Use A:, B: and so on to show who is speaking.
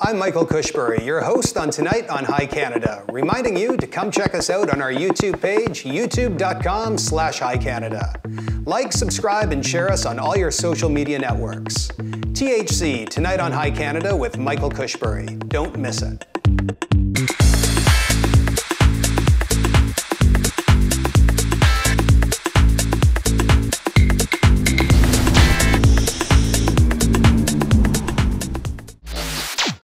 A: I'm Michael Cushbury, your host on Tonight on High Canada, reminding you to come check us out on our YouTube page, youtube.com/highcanada. Like, subscribe, and share us on all your social media networks. THC, Tonight on High Canada with Michael Cushbury. Don't miss it.